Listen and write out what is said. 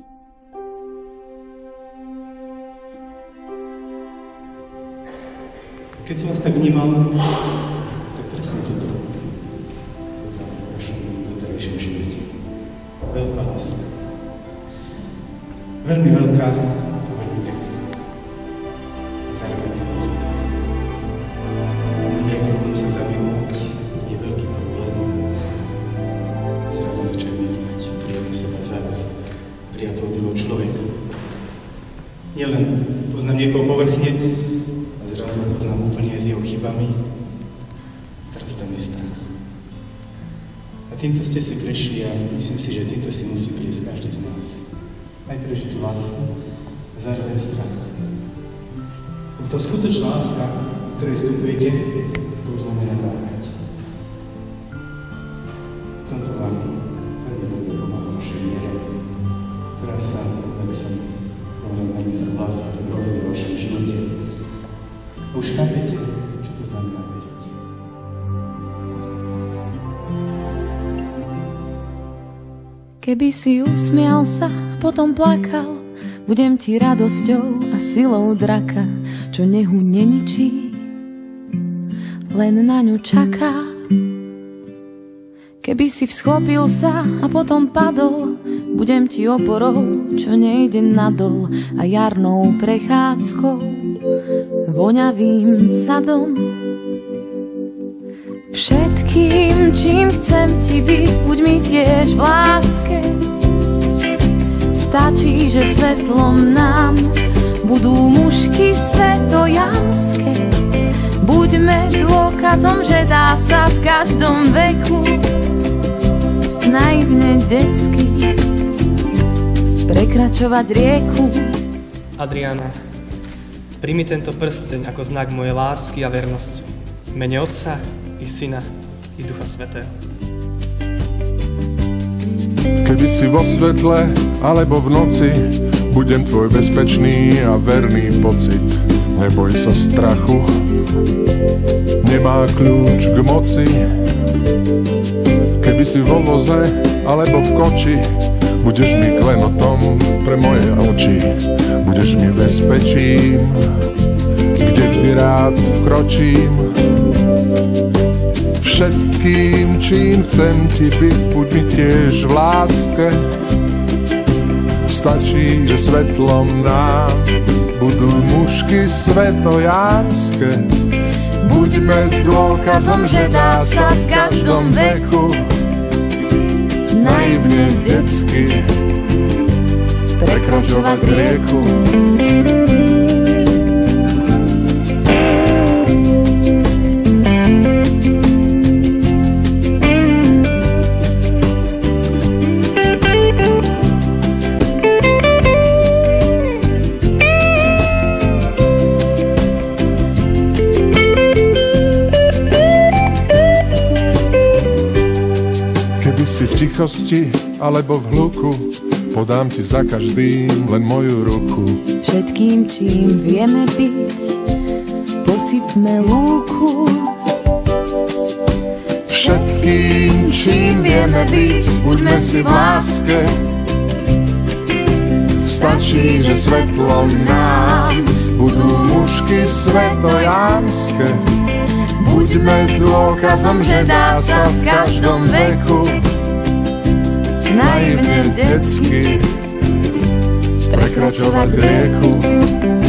Keď som vás tak vnímal, tak presne toto je tam v vašom doterajšom živote. Veľká láska. Veľmi veľká a veľmi pekná. Zároveň to vlastne. Nie je problém sa zamilovať, nie je veľký problém. Zrazu začať milovať. Priniesie ma záväzok prijať toho druhého človeka. Nielen poznám niekoho povrchne, zrazu poznám úplne s jeho chybami. Teraz tam je strach. A týmto ste si prešli a myslím si, že týmto si musí prísť každý z nás. Aj prežiť lásku a zároveň strach. Tá skutočná láska, ktorej vstupujete, to už znamená dávať. V tomto vám veľmi dobre pomáha vaša viera, ktorá sa, aby som povedal na miesto láska, tak rozvíja v vašom živote. Už chápete, čo to znamená veriť. Keby si usmial sa, potom plakal, budem ti radosťou a silou draka, čo nehu neničí, len na ňu čaká. Keby si vschopil sa a potom padol, budem ti oporou, čo nejde nadol, a jarnou prechádzkou, voňavým sadom. Všetkým, čím chcem ti byť, buď mi tiež v láske. Stačí, že svetlom nám budú mužky svetojanské. Buďme dôkazom, že dá sa v každom veku naivne detsky prekračovať rieku. Adriana, príjmi tento prsteň ako znak mojej lásky a vernosti. V mene Otca i Syna i Ducha Svätého. Keby si vo svetle alebo v noci, budem tvoj bezpečný a verný pocit. Neboj sa strachu, nemá kľúč k moci. Keby si vo voze alebo v koči, budeš mi klenotom pre moje oči. Budeš mi bezpečím, kde vždy rád vkročím. Všetkým, čím chcem ti byť, buď mi tiež v láske. Stačí, že svetlom nám budú mužky svetojánske. Buďme dôkazom, že dá sa v každom veku naivne detsky prekračovať rieku. Keby si v tichosti alebo v hluku, podám ti za každým len moju ruku. Všetkým, čím vieme byť, posypme lúku. Všetkým, čím vieme byť, buďme si v láske. Stačí, že svetlom nám budú mužky svetojánske. Buďme dôkazom, že dá sa v každom veku naivne detsky prekračovať rieku.